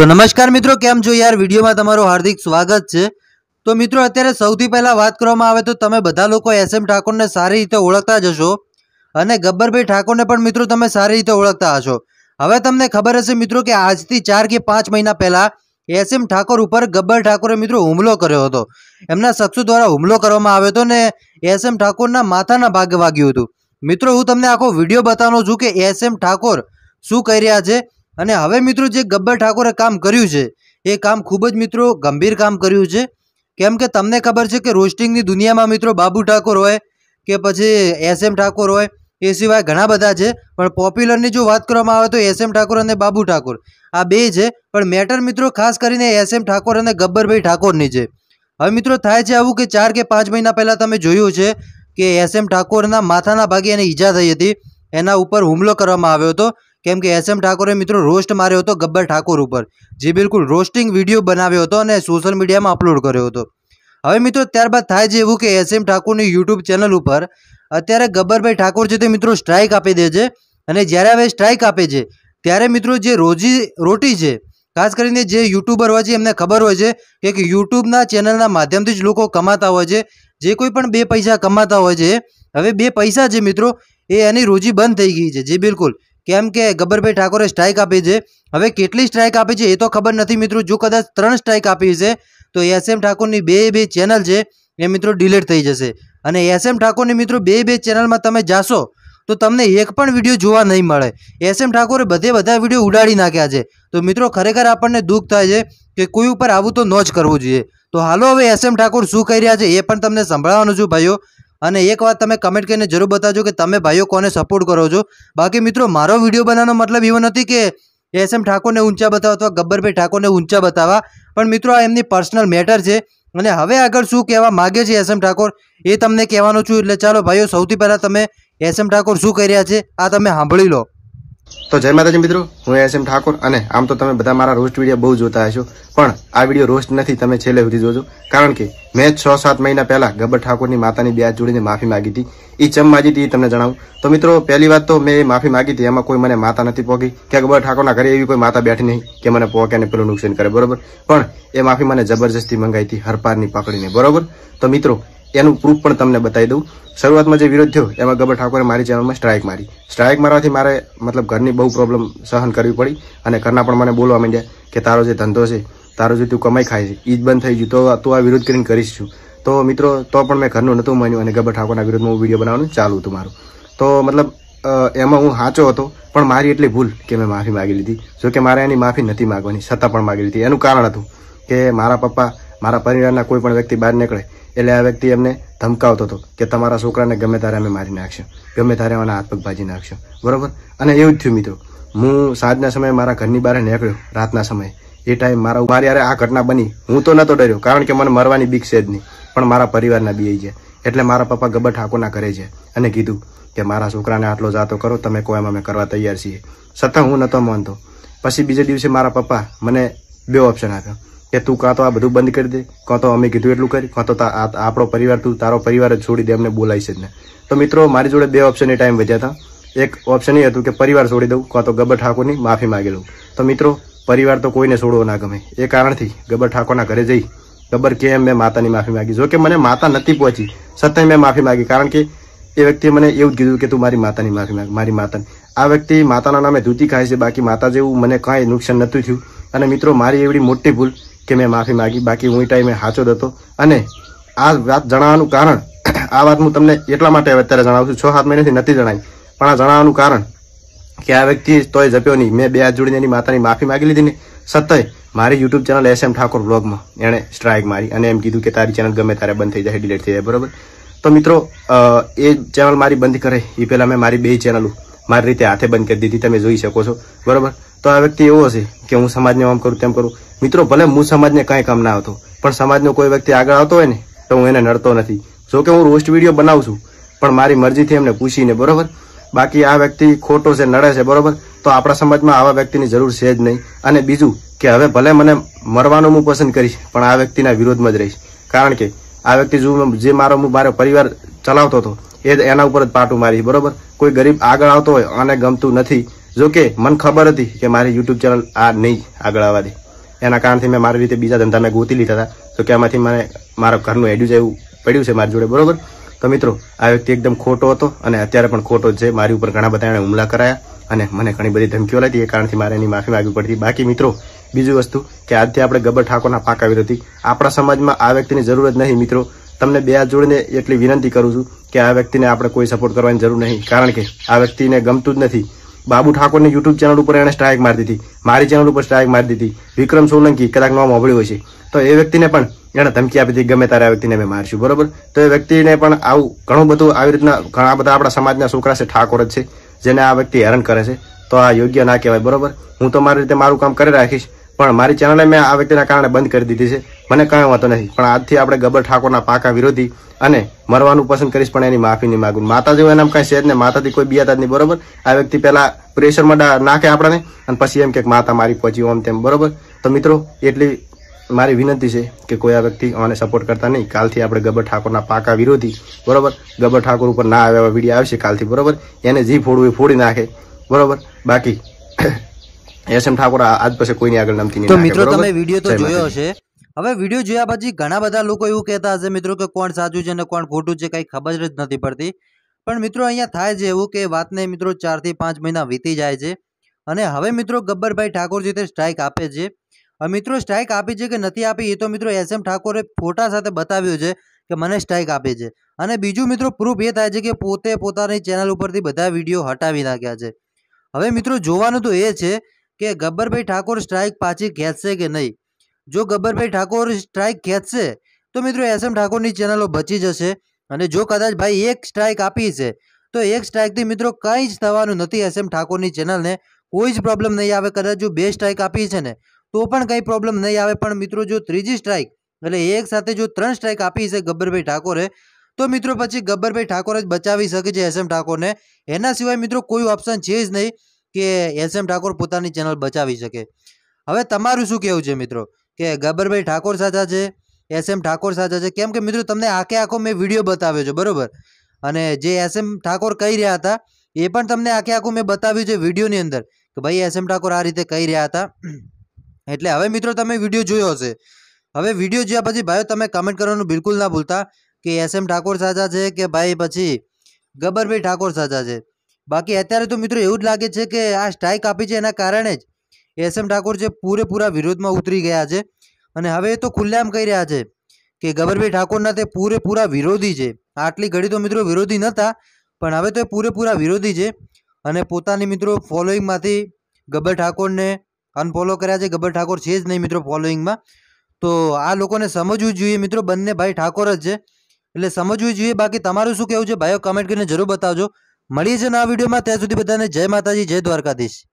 तो नमस्कार मित्रों, केम छो यार। विडियो में तमारो हार्दिक स्वागत है। तो मित्रों, अत्यारे सौथी पहला बात करवामां आवे तो तमे बधा लोको एसएम ठाकोर ने सारी रीते ओळखता ज हशो अने गब्बरभाई ठाकोर ने पण मित्रों तमे सारी रीते ओळखता हशो। हवे तमने खबर हशे मित्रों के आजथी 4 के 5 महीना पहला एसएम ठाकोर उपर गब्बर ठाकोरे मित्रों हुमलो कर्यो हतो। एमना शख्सो द्वारा हुमलो करवामां आव्यो हतो ने एसएम ठाकोरना माथाना भागे वाग्युं हतुं। मित्रों, हूँ तमने आखो विडियो बतावવાનો छुं के एसएम ठाकोर शुं करी रह्या छे। અને હવે મિત્રો જે ગબ્બર ઠાકોરે કામ કર્યું છે એ કામ ખૂબ જ મિત્રો ગંભીર કામ કર્યું છે। કેમ કે તમને ખબર છે કે રોસ્ટિંગની દુનિયામાં મિત્રો બાબુ ઠાકોર હોય કે પછી એસએમ ઠાકોર હોય એ સિવાય ઘણા બધા છે, પણ પોપ્યુલરની જો વાત કરવામાં આવે તો એસએમ ઠાકોર અને બાબુ ઠાકોર આ બે છે। પણ મેટર મિત્રો ખાસ કરીને એસએમ ઠાકોર અને ગબ્બરભાઈ ઠાકોરની છે। હવે મિત્રો થાય છે આવું કે 4 કે 5 મહિના પહેલાં તમે જોયું છે કે એસએમ ઠાકોરના માથાના ભાગે એને ઈજા થઈ હતી, એના ઉપર હુમલો કરવામાં આવ્યો હતો। केम के एसएम ठाकोरे मित्रों रोस्ट मार्यो हतो गब्बर ठाकोर उपर, जे बिल्कुल रोस्टिंग विडियो बनाव्यो हतो अने सोशल मीडिया में अपलोड कर्यो हतो। हवे मित्रों त्यारबाद थाय छे एवुं के एसएम ठाकोरनी यूट्यूब चेनल उपर अत्यारे गब्बरभाई ठाकोर छे ते मित्रों स्ट्राइक आपी दे छे। अने ज्यारे हवे स्ट्राइक आपे छे त्यारे मित्रों जे रोजी रोटी छे, खास करीने जे यूट्यूबर होय छे एमने खबर होय छे के यूट्यूबना चेनलना माध्यमथी ज लोको कमाता होय छे। जे कोई पण 2 पैसा कमाता होय छे, हवे 2 पैसा छे मित्रों ए एनी रोजी बंद थई गई छे। जे बिल्कुल केम के गब्बरभाई ठाकोरे स्ट्राइक आपी छे। हवे केटली स्ट्राइक आपी छे ए तो खबर नथी मित्रों। जो कदाच 3 स्ट्राइक आपी छे तो एसएम ठाकोरनी 2 चेनल छे ए मित्रों डिलीट थई जशे। अने एसएम ठाकोरनी मित्रों 2 चेनल में तमे जाशो तो तमने एक पण विडियो जोवा नहीं मळे। एसएम ठाकोरे બધા विडियो उडाड़ी नाख्या छे। तो मित्रों खरेखर आपणने दुख थाय छे के कोई उपर आवुं तो न ज करवुं जोईए। तो हालो हवे एसएम ठाकोर शुं करी रह्या छे ए पण तमने संभळाववानुं छुं भाईओ। અને એક વાત તમે કમેન્ટ કરીને જરૂર બતાવજો કે તમે ભાઈઓ કોને સપોર્ટ કરો છો। બાકી મિત્રો મારો વિડીયો બનાવવાનો મતલબ એવો નથી કે એસએમ ઠાકોરને ઊંચા બતાવવા અથવા ગબ્બરભાઈ ઠાકોરને ઊંચા બતાવવા, પણ મિત્રો આ એમની પર્સનલ મેટર છે। અને હવે આગળ શું કહેવા માગે છે એસએમ ઠાકોર એ તમને કહેવાનો છું। એટલે ચાલો ભાઈઓ, સૌથી પહેલાં તમે એસએમ ઠાકોર શું કરી રહ્યા છે આ તમે સાંભળી લો। तो जय माताजी मित्रों, हूँ एसएम ठाकोर अने आम तो तमे बधा मारा रोस्ट विडियो बहु जोता हशो, पण आ विडियो रोस्ट नथी, तमे छेल्ले सुधी जोजो। कारण के मैं 6-7 महीना पहला गब्बर ठाकोरनी मातानी 2 हाथ जोड़ीने माफी मांगी थी। ई चम मांगी थी तमने जणावुं तो मित्रों, पहली बात तो मैं माफी मांगी थी एमां कोई मने माता नथी पोगी के गब्बर ठाकोरना घरे एवी कोई माता बैठी नहीं के मने पोके ने पेलुं नुकसान करे, बरोबर। पण ए माफी मने जबरदस्ती मंगाई थी हरपारनी पकड़ीने, बरोबर। तो मित्रों एनु प्रूफ पण तमने बताई दऊं। शुरुआत में जो विरोध थयो एमां गब्बर ठाकोरे मारी चेनल में स्ट्राइक मारी। स्ट्राइक मारवाथी मारे मतलब घरनी बहु प्रॉब्लम सहन करवी पड़ी अने घरना पण मने बोलवा मांड्या के तारो जे धंधो छे, तारो जे तू कमाई खाय छे ई ज बंद थई गयुं तो आ विरोध करीने करीश छुं। तो मित्रों तो पण मैं घरनुं नतुं मान्युं अने गब्बर ठाकोरना विरोधमां हूँ विडियो बनाववानुं चालू हतुं मारुं। तो मतलब एमां हूँ साचो हतो, पण मारी एटली भूल के मैं माफी मांगी लीधी। जो के मारे एनी माफी नथी मांगवानी छतां पण मांगी लीधी। एनुं कारण हतुं के मारा पप्पा मारा परिवाરના કોઈ પણ વ્યક્તિ બહાર નીકળે એટલે આ વ્યક્તિ એમને ધમકાવતો હતો કે તમારા છોકરાને ગમે ત્યારે અમે મારી નાખશું, ગમે ત્યારે એના હાથ પગ ભાજી નાખશું, બરોબર। અને એવું જ થયું મિત્રો। હું સાંજના સમયે મારા ઘરની બહાર નીકળ્યો રાતના સમયે, એ ટાઈમ મારી યારે આ ઘટના બની। હું તો નતો ડર્યો કારણ કે મને મરવાની બીક છે જ નહીં, પણ મારા પરિવારના બીઈ છે। એટલે મારા પપ્પા ગબ્બર ઠાકોરના ઘરે છે અને કીધું કે મારા છોકરાને આટલો જાતો કરો, તમે કહો એમ અમે કરવા તૈયાર છીએ। છતાં હું નતો માનતો। પછી બીજે દિવસે મારા પપ્પા મને 2 ઓપ્શન આપ્યા કે તું કાં તો આ બધું બંધ કરી દે, કાં તો અમે કીધું એટલું કરી, કાં તો આપણો પરિવાર તું તારો પરિવાર જ છોડી દે, અમને બોલાવીશ જ ને। તો મિત્રો મારી જોડે 2 ઓપ્શન એ ટાઈમ વધ્યા હતા। એક ઓપ્શન એ હતું કે પરિવાર છોડી દઉં, કાં તો ગબ્બર ઠાકોરની માફી માગી લઉં। તો મિત્રો પરિવાર તો કોઈને છોડવો ના ગમે, એ કારણથી ગબ્બર ઠાકોરના ઘરે જઈ ગબ્બર કે એમ મેં માતાની માફી માગી। જો કે મને માતા નથી પહોંચી છતાંય મેં માફી માગી, કારણ કે એ વ્યક્તિએ મને એવું જ કીધું કે તું મારી માતાની માફી માગ, મારી માતાની। આ વ્યક્તિ માતાના નામે ધૂતી ખાય છે, બાકી માતા જેવું મને કાંઈ નુકસાન નહોતું થયું। અને મિત્રો મારી એવડી મોટી ભૂલ કે मैं माफी मांगी, बाकी हूँ टाइमे साचो ज हतो। अने आ वात जणाववानुं कारण आ वात हूँ तमने एटला माटे अत्यारे जणावुं छुं। 6-7 महीनाथी नथी जणावी, पण आ जणाववानुं कारण के आ व्यक्ति तोय जप्यो नहीं। मैं 2 हाथ जोड़ीने एनी मातानी माफी मांगी लीधी ने छतांय मारी YouTube channel SM Thakor vlog में एणे स्ट्राइक मारी अने एम कीधुं के तारी चेनल गमे त्यारे बंद थई जाय, डिलीट थई जाय, बरोबर। तो मित्रों ए चेनल मारी बंद करे ए पहेला मैं मारी 2 चेनल मारी रीते हाथे बंद करी दीधी, तमे जोई शको छो, बरोबर। तो आ व्यक्ति एवो छे के हूँ समाजने आम करूँ तेम करूँ। मित्रों भले हूँ समाजने कांई काम ना आवतो, पण समाजनो कोई व्यक्ति आगळ आवतो होय ने तो हूँ एने नडतो नथी। जो के हूँ रोस्ट विडियो बनावुं छुं पण मारी मरजीथी एमने पूछीने, बरोबर। बाकी आ व्यक्ति खोटो छे, नडे छे, बरोबर। तो आपणा समाजमां आवा व्यक्तिनी जरूर छे ज नहीं। अने बीजुं के हवे भले मने मरवानुं हूँ पसंद करीश पण आ व्यक्तिना विरोधमां ज रहीश, कारण के आ व्यक्ति जे मारो परिवार चलावतो हतो एना उपर ज पाटું मारी, बरोबर। कोई गरीब आगळ आवतो होय अने गमતું નથી। जो के मन खबर थी कि मारी यूट्यूब चेनल आ नहीं आगळ आवा दे, એના કારણથી મેં મારી રીતે બીજા ધંધા મેં ગોતી લીધા હતા, તો કે આમાંથી મને મારા ઘરનું એડ્યુસ એવું પડ્યું છે મારી જોડે, બરોબર. તો મિત્રો આ વ્યક્તિ એકદમ ખોટો હતો અને અત્યારે પણ ખોટો જ છે. મારી ઉપર ઘણા બધા એણે હુમલા કરાયા અને મને ઘણી બધી ધમકીઓ લાગી, એ કારણથી મારે એની માફી માંગવી પડતી. બાકી મિત્રો બીજી વસ્તુ કે આજથી આપણે ગબ્બર ઠાકોરના પાકા વિરોધી. આપણા સમાજમાં આ વ્યક્તિની જરૂર જ નહીં મિત્રો. તમને બે હાથ જોડીને એટલી વિનંતી કરું છું કે આ વ્યક્તિને આપણે કોઈ સપોર્ટ કરવાની જરૂર નહીં, કારણ કે આ વ્યક્તિને ગમતું જ નથી. બાબુ ઠાકોરની યુટ્યુબ ચેનલ ઉપર એને સ્ટ્રાઇક મારી દીધી, મારી ચેનલ ઉપર સ્ટ્રાઇક મારી દીધી. વિક્રમ સોલંકી કદાચ નામ સાંભળ્યું હશે, તો એ વ્યક્તિને પણ એને ધમકી આપી હતી ગમે ત્યારે આ વ્યક્તિને અમે મારશું, બરોબર. તો એ વ્યક્તિને પણ આવું ઘણું બધું આવી રીતના ઘણા બધા આપણા સમાજના છોકરા છે ઠાકોર જ છે જેને આ વ્યક્તિ હેરાન કરે છે, તો આ યોગ્ય ના કહેવાય, બરોબર. હું તો મારી રીતે મારું કામ કરી રાખીશ, પણ મારી ચેનલ મેં આ વ્યક્તિના કારણે બંધ કરી દીધી છે. મને કંઈ વાંધો નથી, પણ આજથી આપણે ગબ્બર ઠાકોરના પાકા વિરોધી અને મરવાનું પસંદ કરીશ, પણ એની માફી નહીં માગું. માતા જેવું એનામ કઈ છે જ ને, માતાથી કોઈ બિયાતા જ નહીં, બરોબર. આ વ્યક્તિ પહેલા પ્રેશરમાં નાખે આપણને અને પછી એમ કે માતા મારી પહોંચી ઓમ તેમ, બરોબર. તો મિત્રો એટલી મારી વિનંતી છે કે કોઈ આ વ્યક્તિ આને સપોર્ટ કરતા નહીં. કાલથી આપણે ગબ્બર ઠાકોરના પાકા વિરોધી, બરોબર. ગબ્બર ઠાકોર ઉપર ના આવે એવા વિડીયો આવશે કાલથી, બરોબર. એને જે ફોડવું એ ફોડી નાખે, બરોબર. બાકી એસએમ ઠાકોર આજ પછી કોઈની આગળ નમતી નહીં. તો મિત્રો તમે વિડીયો તો જોયો હશે. હવે વિડીયો જોયા પછી ઘણા બધા લોકો એવું કહેતા હશે મિત્રો કે કોણ સાચું છે ને કોણ ખોટું છે કઈ ખબર જ નથી પડતી. પણ મિત્રો અહીંયા થાય છે એવું કે વાતને મિત્રો 4 થી 5 મહિના વીતી જાય છે અને હવે મિત્રો ગબ્બરભાઈ ઠાકોર જે તે સ્ટ્રાઇક આપે છે. મિત્રો સ્ટ્રાઇક આપી છે કે નથી આપી એ તો મિત્રો એસએમ ઠાકોરે ફોટા સાથે બતાવ્યું છે કે મને સ્ટ્રાઇક આપી છે. અને બીજું મિત્રો પ્રૂફ એ થાય છે કે પોતે પોતાની ચેનલ ઉપરથી બધા વિડીયો હટાવી નાખ્યા છે. હવે મિત્રો જોવાનું તો એ છે કે ગબ્બરભાઈ ઠાકોર સ્ટ્રાઇક પાછી ખેંચશે કે નહીં. જો ગબ્બરભાઈ ઠાકોર સ્ટ્રાઇક ખેંચશે તો મિત્રો એસએમ ઠાકોરની ચેનલો બચી જશે અને જો કદાચ ભાઈ એક સ્ટ્રાઇક આપી છે તો એક સ્ટ્રાઇકથી મિત્રો કંઈ જ થવાનું નથી. એસએમ ઠાકોરની ચેનલને કોઈ જ પ્રોબ્લેમ નહીં આવે. કદાચ જો 2 સ્ટ્રાઇક આપી છે ને તો પણ કંઈ પ્રોબ્લેમ નહીં આવે. પણ મિત્રો જો ત્રીજી સ્ટ્રાઇક એટલે એક સાથે જો 3 સ્ટ્રાઇક આપી છે ગબ્બરભાઈ ઠાકોરે તો મિત્રો પછી ગબ્બરભાઈ ઠાકોર જ બચાવી શકે છે એસએમ ઠાકોરને. એના સિવાય મિત્રો કોઈ ઓપ્શન છે જ નહીં કે એસએમ ઠાકોર પોતાની ચેનલ બચાવી શકે. હવે તમારું શું કહેવું છે મિત્રો કે ગબ્બરભાઈ ઠાકોર સાચા છે, એસએમ ઠાકોર સાચા છે? કેમ કે મિત્રો તમને આખો મેં વિડીયો બતાવ્યો છે, બરોબર. અને જે એસએમ ઠાકોર કહી રહ્યા હતા એ પણ તમને આખું મેં બતાવ્યું છે વિડીયોની અંદર કે ભાઈ એસએમ ઠાકોર આ રીતે કહી રહ્યા હતા. એટલે હવે મિત્રો તમે વિડીયો જોયો હશે. હવે વિડીયો જોયા પછી ભાઈઓ તમે કમેન્ટ કરવાનું બિલકુલ ના ભૂલતા કે એસએમ ઠાકોર સાચા છે કે ભાઈ પછી ગબ્બરભાઈ ઠાકોર સાચા છે. બાકી અત્યારે તો મિત્રો એવું જ લાગે છે કે આ સ્ટ્રાઇક આપી છે એના કારણે જ એસએમ ઠાકોર છે પૂરેપૂરા વિરોધમાં ઉતરી ગયા છે અને હવે એ તો ખુલ્લેઆમ કહી રહ્યા છે કે ગબ્બરભાઈ ઠાકોરના તે પૂરેપૂરા વિરોધી છે. આટલી ઘડી તો મિત્રો વિરોધી નહોતા પણ હવે તો એ પૂરેપૂરા વિરોધી છે અને પોતાની મિત્રો ફોલોઈંગમાંથી ગબ્બર ઠાકોરને અનફોલો કર્યા છે. ગબ્બર ઠાકોર છે જ નહીં મિત્રો ફોલોઈંગમાં. તો આ લોકોને સમજવું જોઈએ મિત્રો, બંને ભાઈ ઠાકોર જ છે એટલે સમજવું જોઈએ. બાકી તમારું શું કહેવું છે ભાઈઓ કમેન્ટ કરીને જરૂર બતાવજો. મળીએ છીએ નવા વિડીયોમાં, ત્યાં સુધી બધાને જય માતાજી, જય દ્વારકાધીશ.